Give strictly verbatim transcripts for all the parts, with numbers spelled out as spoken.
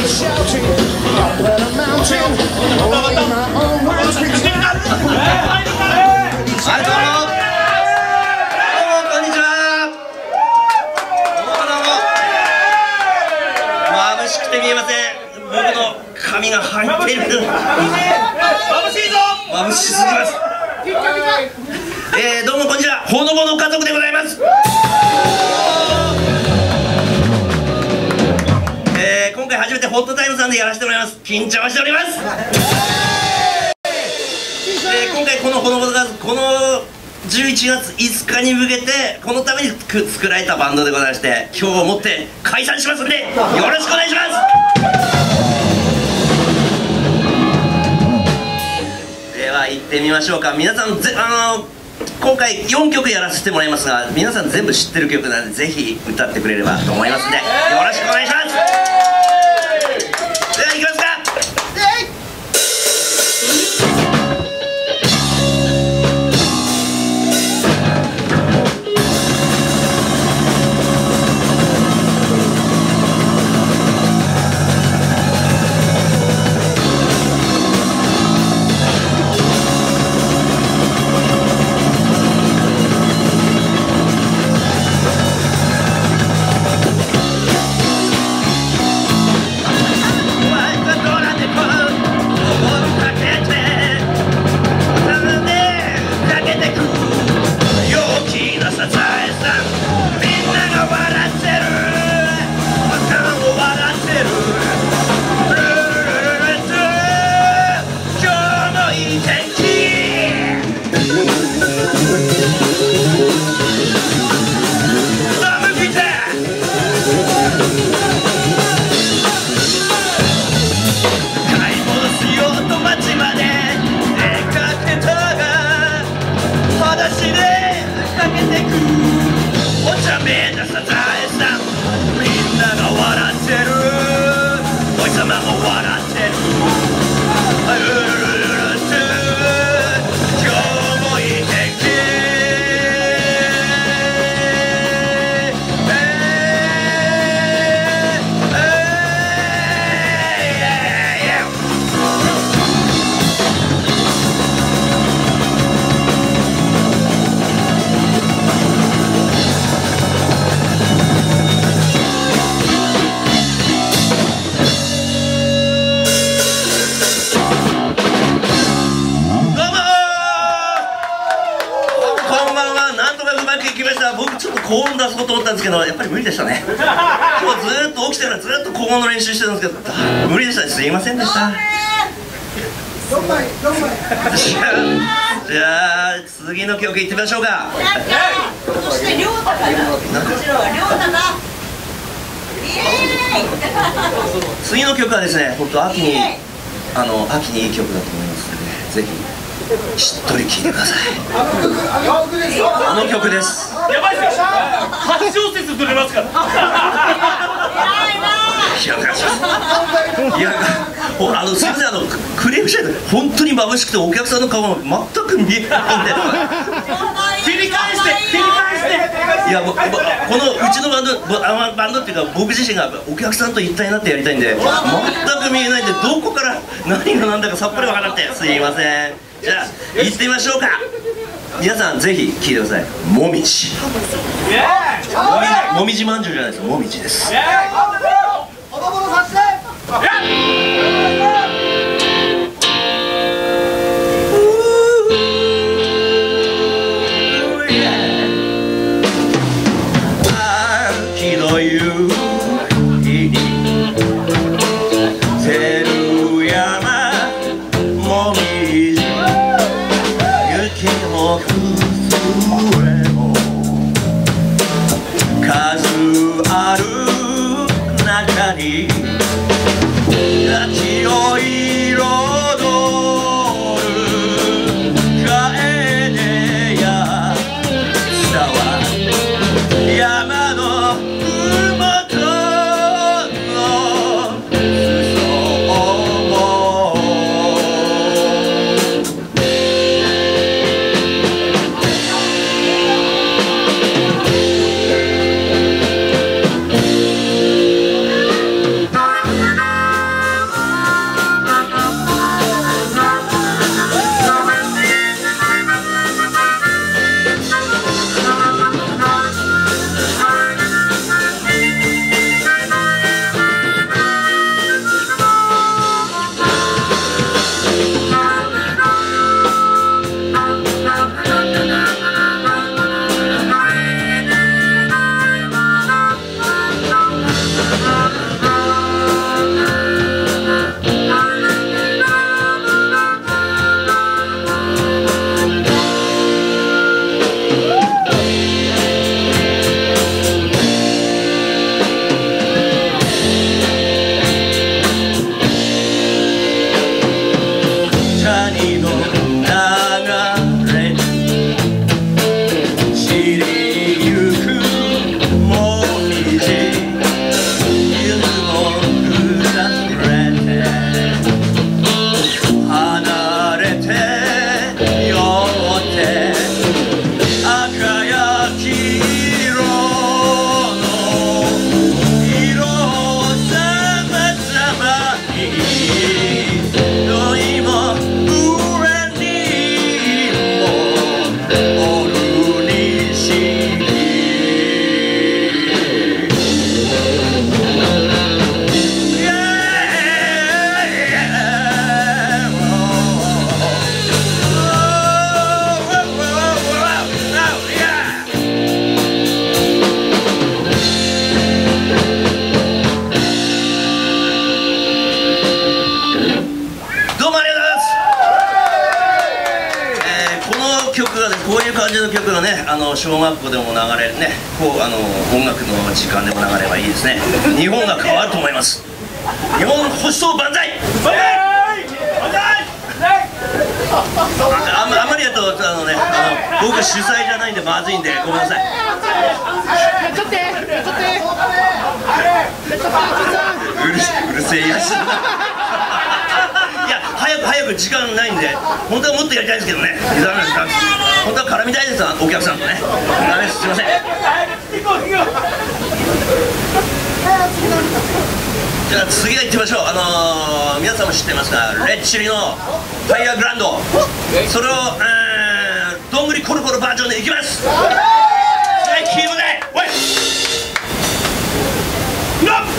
髪が入っている。眩しいぞ。眩しすぎます。えー、どうもこんにちは。ほのぼの家族でございます。えー、今回初めてホットタイムさんでやらせてもらいます。緊張しております。えー、今回このほのぼの家族、このじゅういちがついつかに向けてこのために作られたバンドでございまして、今日をもって解散しますのでよろしくお願いします。では行ってみましょうか。皆さんぜあの今回よんきょくやらせてもらいますが、皆さん全部知ってる曲なのでぜひ歌ってくれればと思いますのでよろしくお願いします。では行きますか。僕ちょっと高音出そうと思ったんですけどやっぱり無理でしたね。今日ずーっと起きてからずーっと高音の練習してるんですけど無理でしたね。すいませんでした。じゃあ次の曲いってみましょうか。 そして亮太かな。こちらは亮太か。 次の曲はですね、本当秋にあの秋にいい曲だと思いますのでぜひしっとり聴いてください。この曲です。 やばいですよ。はち小節ずれますから。 いや、いや、あのすみません、あのクレームしないで、本当に眩しくてお客さんの顔が全く見えないんで。 切り返して、切り返して。 いや、このうちのバンド、バンドっていうか僕自身がお客さんと一体になってやりたいんで、全く見えないんでどこから何が何だかさっぱり分からなくてすいません。じゃあ行ってみましょうか。皆さんぜひ聴いてください。もみじ。もみじまんじゅうじゃないです。もみじです。秋の夕日に照る山もみじ雪も崩れも数ある中に秋を彩る楓や草は山の麓の裾もの曲がね、あの小学校でも流れるね、こうあの音楽の時間でも流れればいいですね。日本が変わると思います。日本保守党万歳。万歳。万歳。あんまあんまりやとあのね、あの僕主催じゃないんでまずいんでごめんなさい。 ちょっとちょっとうるうるせえやし。いや早く早く時間ないんで、本当はもっとやりたいですけどね。ダメですか。本当は絡みたいですお客さんとね。ダメです、すいません。じゃあ次は行ってみましょう。あのー、皆さんも知ってますが、レッチリのファイヤーグランド、それを、えー、どんぐりコロコロバージョンでいきます。はい、キーボードでおいよっ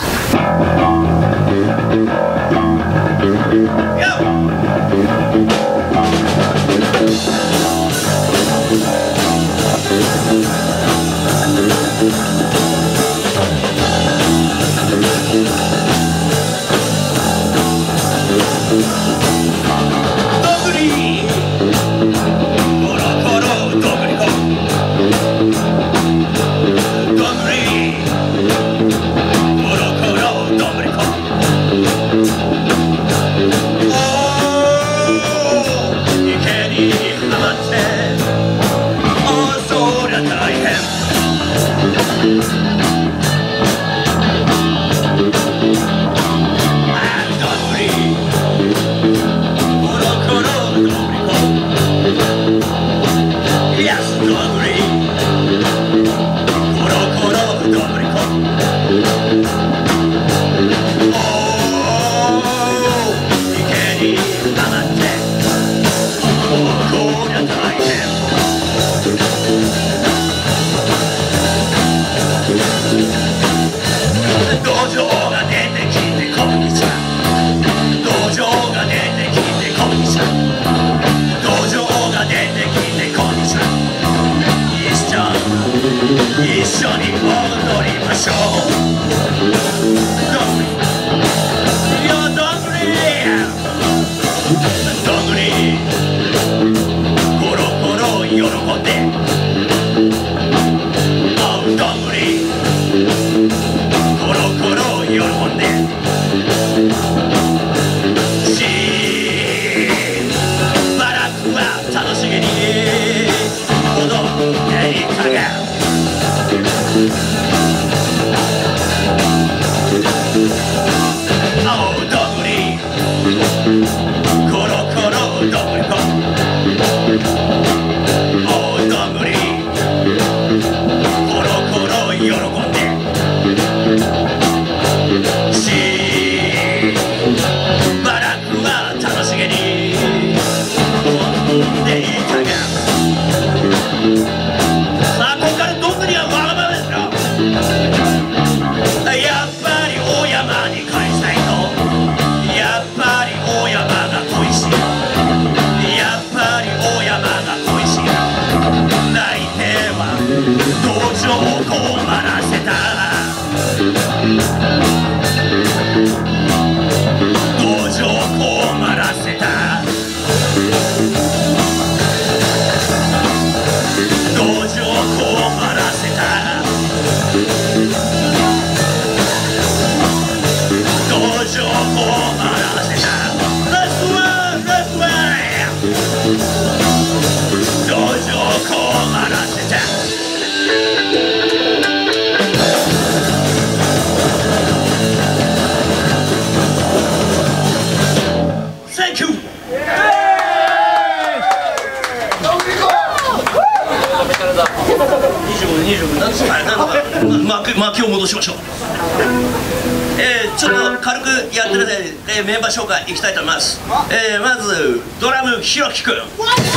巻きを戻しましょう。えー、ちょっと軽くやってるので、えー、メンバー紹介いきたいと思います。えー、まずドラムひろきくん、ベー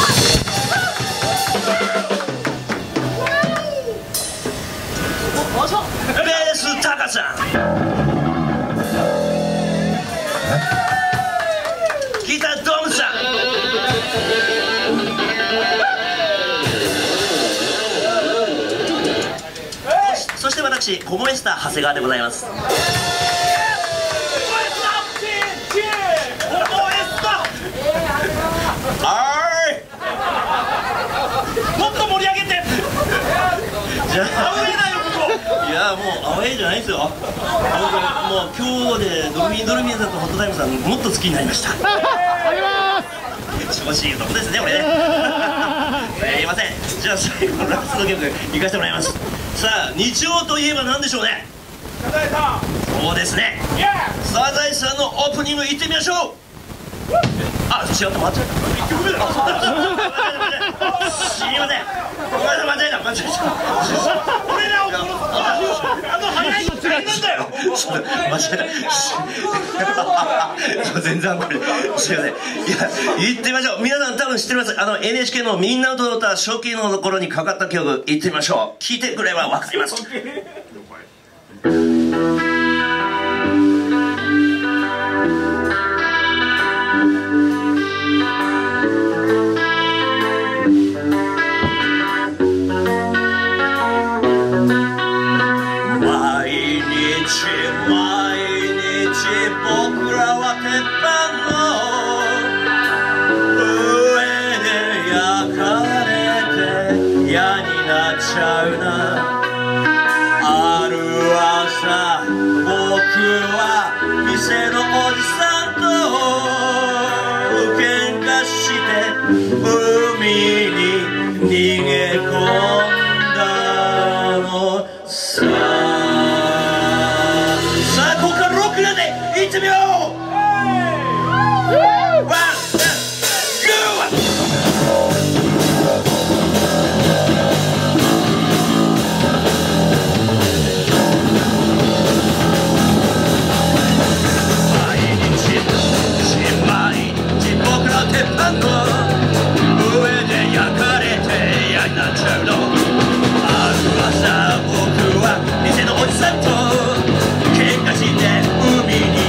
スタカさん、ギタードムさん、そして私コモエスター長谷川でございます。 もっと盛いじゃないですよ。本当にもう今日でドルフィンドルフィンさんとホットタイムさんもっと好きになりました。 あります。 調子いいとこですね、これね。すいません。じゃあ最後のラスト曲行かせてもらいます。さあ、日曜といえば何でしょうね。そうですね。サザエさんのオープニング行ってみましょう。あ、違った、間違えた。いっきょくめだ。あ、そうだ。すいません。ごめんなさい、間違えた、間違えた。 俺らを殺すあの早いの違いなんだよ。 間違えた。全然これ。すいません。いや、行ってみましょう。皆さん多分知ってます。あの エヌエイチケー のみんなと歌初期の頃にかかった曲、行ってみましょう。聞いてくればわかります。僕らは鉄板の上で焼かれて嫌になっちゃうな。ある朝僕は店のおじさんと喧嘩して海に逃げ込んだのさ。行ってみよう。ワン、ツー、毎日毎日僕ら鉄板の上で焼かれて嫌になっちゃうの。ある朝僕は店のおじさんと喧嘩して海に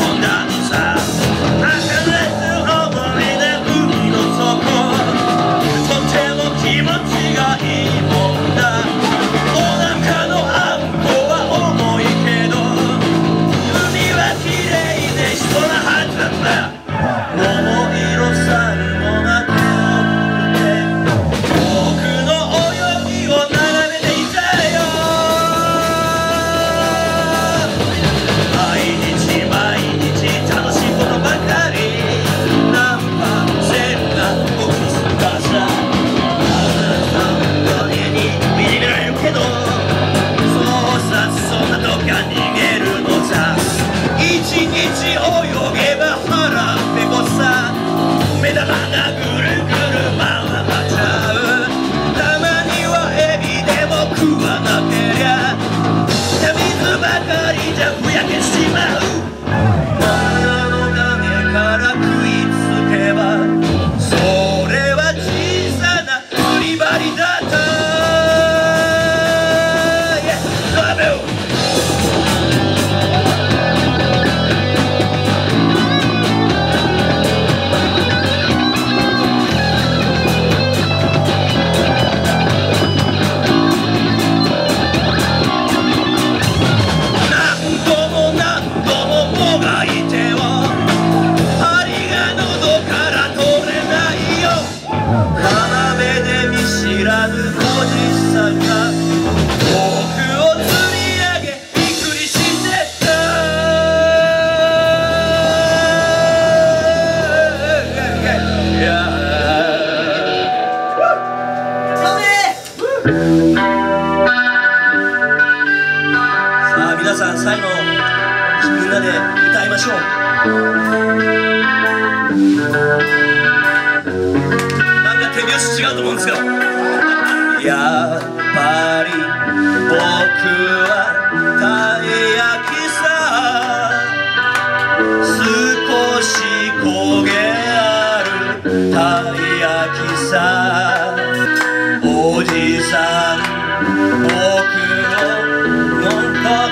最後みんなで歌いましょう。なんか手拍子違うと思うんですけど、やっぱり僕はたい焼きさ、少し焦げあるたい焼きさ、おじさん僕を飲んだ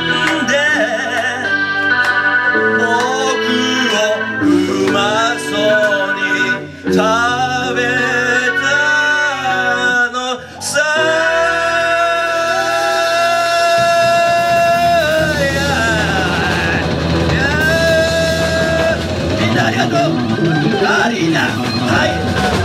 食べたのさ。みんなありがとう。アリーナ、はい。